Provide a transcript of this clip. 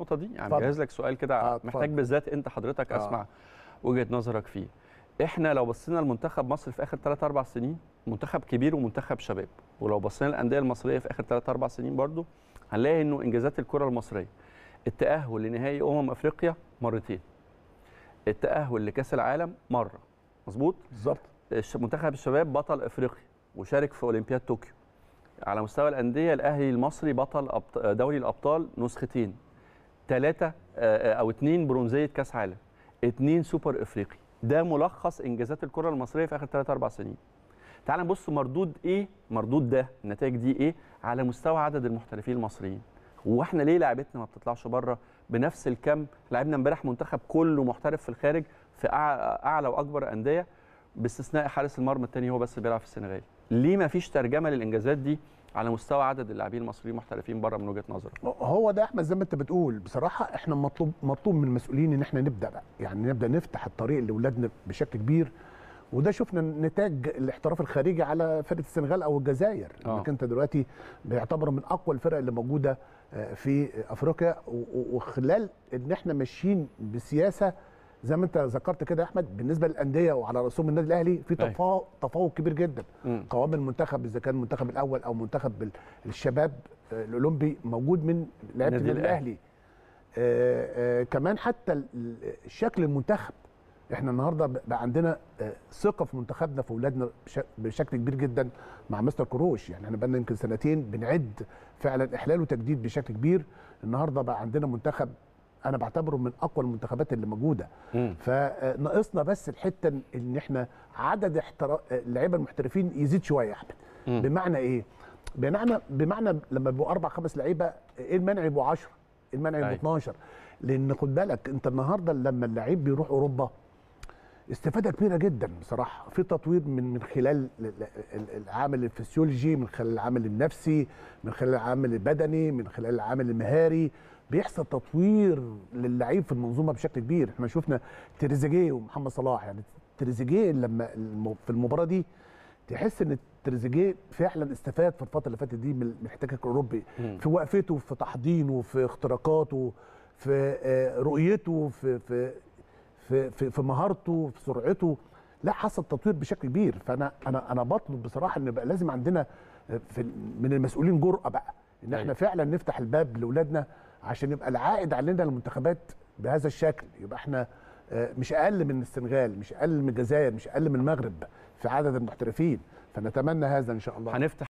النقطه دي، يعني جهز لك سؤال كده محتاج بالذات انت حضرتك اسمع وجهه نظرك فيه. احنا لو بصينا لمنتخب مصر في اخر 3 4 سنين، منتخب كبير ومنتخب شباب، ولو بصينا للانديه المصريه في اخر 3 4 سنين برضو هنلاقي انه انجازات الكره المصريه التاهل لنهائي افريقيا مرتين، التاهل لكاس العالم مره، مظبوط بالظبط. منتخب الشباب بطل افريقيا وشارك في اولمبياد طوكيو. على مستوى الانديه الاهلي المصري بطل دوري الابطال نسختين، 3 او 2 برونزيه كاس عالم، 2 سوبر افريقي. ده ملخص انجازات الكره المصريه في اخر 3 4 سنين. تعال نبص مردود ايه، مردود ده النتائج دي ايه على مستوى عدد المحترفين المصريين. واحنا ليه لعيبتنا ما بتطلعش بره بنفس الكم؟ لعبنا امبارح منتخب كله محترف في الخارج في اعلى واكبر انديه باستثناء حارس المرمى الثاني هو بس بيلعب في السنغال. ليه ما فيش ترجمه للانجازات دي على مستوى عدد اللاعبين المصريين محترفين بره من وجهه نظرك؟ هو ده احمد زي ما انت بتقول، بصراحه احنا مطلوب من المسؤولين ان احنا نبدا بقى، يعني نبدا نفتح الطريق لاولادنا بشكل كبير. وده شفنا نتاج الاحتراف الخارجي على فرقه السنغال او الجزائر، انك انت دلوقتي بيعتبروا من اقوى الفرق اللي موجوده في افريقيا، وخلال ان احنا ماشيين بسياسه زي ما انت ذكرت كده يا احمد بالنسبه للانديه وعلى راسهم النادي الاهلي في تفوق كبير جدا. قوام المنتخب اذا كان المنتخب الاول او منتخب الشباب الاولمبي موجود من لعيبه النادي الاهلي. كمان حتى شكل المنتخب، احنا النهارده بقى عندنا ثقه في منتخبنا في اولادنا بشكل كبير جدا مع مستر كروش. يعني احنا بقالنا يمكن سنتين بنعد فعلا احلال وتجديد بشكل كبير. النهارده بقى عندنا منتخب انا بعتبره من اقوى المنتخبات اللي موجوده. فناقصنا بس الحته ان احنا عدد اللعيبه المحترفين يزيد شويه يا احمد. بمعنى ايه؟ بمعنى لما بيبقوا 4 5 لعيبه، ايه المانع يبقوا 10؟ ايه المانع يبقوا 12؟ لان خد بالك انت النهارده لما اللعيب بيروح اوروبا استفاده كبيره جدا بصراحه في تطوير من خلال العامل الفسيولوجي، من خلال العامل النفسي، من خلال العامل البدني، من خلال العامل المهاري. بيحصل تطوير للعيب في المنظومه بشكل كبير. احنا شفنا تريزيجيه ومحمد صلاح، يعني تريزيجيه لما في المباراه دي تحس ان تريزيجيه فعلا استفاد في الفتره اللي فاتت دي من الاحتكاك الاوروبي، في وقفته، في تحضينه، في اختراقاته، في رؤيته، في مهارته، في سرعته. لا حصل تطوير بشكل كبير. فانا بطلب بصراحه ان يبقى لازم عندنا من المسؤولين جرأه بقى ان احنا فعلا نفتح الباب لاولادنا عشان يبقى العائد علينا المنتخبات بهذا الشكل. يبقى احنا مش اقل من السنغال، مش اقل من الجزائر، مش اقل من المغرب في عدد المحترفين. فنتمنى هذا ان شاء الله. هنفتح